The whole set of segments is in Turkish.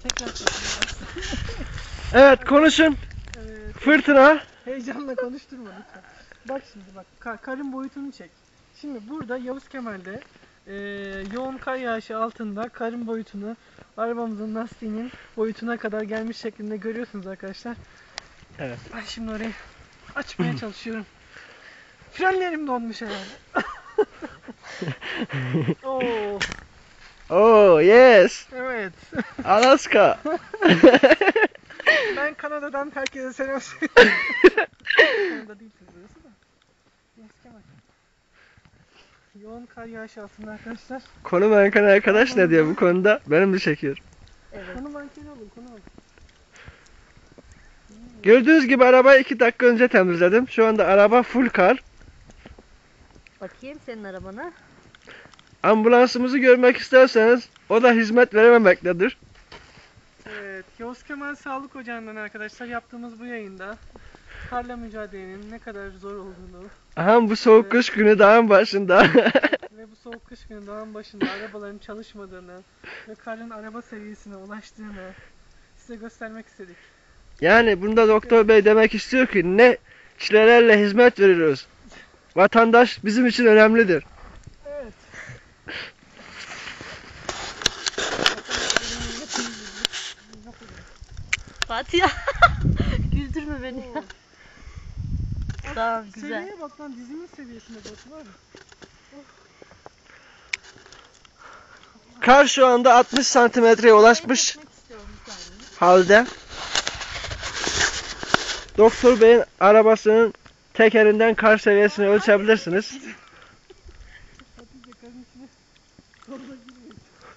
Tekrar çekiyoruz. Evet konuşun. Evet. Fırtına. Heyecanla konuşturma lütfen. Bak şimdi bak karın boyutunu çek. Şimdi burada Yavuz Kemal'de yoğun kar yağışı altında karın boyutunu arabamızın lastiğinin boyutuna kadar gelmiş şeklinde görüyorsunuz arkadaşlar. Evet. Ben şimdi orayı açmaya çalışıyorum. Frenlerim donmuş herhalde. Oo, Oh yes. evet. Alaska. Ben Kanada'dan herkese selam söylüyorum. Kanada değil tabii burası da. Yavuz Kemal. Yoğun kar yağışı altında arkadaşlar. Konu manken arkadaş ne diyor bu konuda? Benim de çekiyor. Evet. Konu mankeni olun, konu olun. Gördüğünüz gibi arabayı 2 dakika önce temizledim. Şu anda araba full kar. Bakayım senin arabana. Ambulansımızı görmek isterseniz o da hizmet verememektedir. Evet, Yavuz Kemal Sağlık Ocağı'ndan arkadaşlar yaptığımız bu yayında karla mücadelenin ne kadar zor olduğunu Aha bu soğuk kış günü dağın başında. ve bu soğuk kış günü dağın başında arabaların çalışmadığını ve karın araba seviyesine ulaştığını size göstermek istedik. Yani bunda doktor bey demek istiyor ki ne çilelerle hizmet veriyoruz. Vatandaş bizim için önemlidir. Evet. Fatih ya. Güldürme beni ya. Tamam güzel. Seviyeye bak lan, dizimin seviyesine bak var. Kar şu anda 60 santimetreye ulaşmış halde. Doktor beyin arabasının tekerinden kar seviyesini ölçebilirsiniz. Hatice karın içine sorma girmeyin.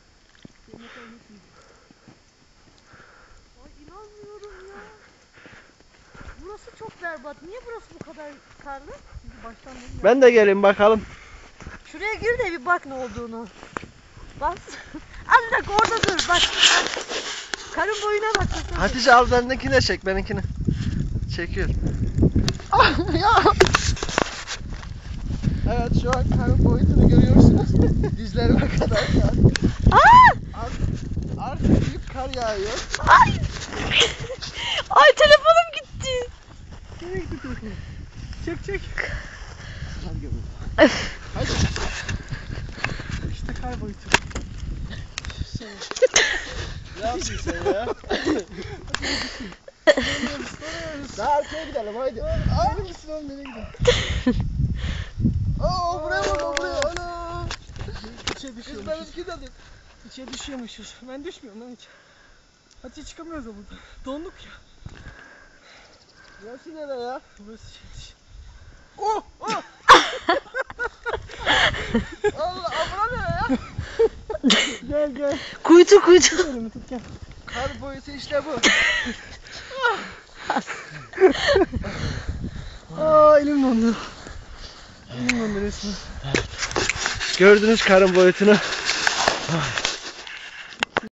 Ay inanmıyorum ya. Burası çok berbat. Niye burası bu kadar karlı? Şimdi baştan beri Ben de gelin bakalım. Şuraya gir de bir bak ne olduğunu. Bas. Az bir dakika orada dur. Bak. Karın boyuna bak. Hatice al benimkini de çek, benimkini. Çekiyor. Evet şu an karın boyutunu görüyorsunuz. Dizlerime kadar kar. Artık büyük kar yağıyor. Ay. Ay telefonum gitti. Nereye gitti telefonu? Çek. Hadi. İşte kar boyutu. Şey. Ne yapıyorsun sen ya? Soruyoruz. Daha arkaya gidelim haydi. Benim misin oğlum, nereye gidiyorsun? Oo buraya bak buraya. Ana. İçe Biz düşüyormuşuz. benimki dedik. İçe düşüyormuşuz. Ben düşmüyorum lan hiç. Hadi çıkamıyoruz da burada. Donduk ya. Burası nere ya? Burası şey. Oh! Oh! Allah abla ne ya? Gel. Kuytu. Elimi tut gel. Kar boyutu işte bu. Aa elim dondu. Elim dondu resmen. Gördünüz karın boyutunu.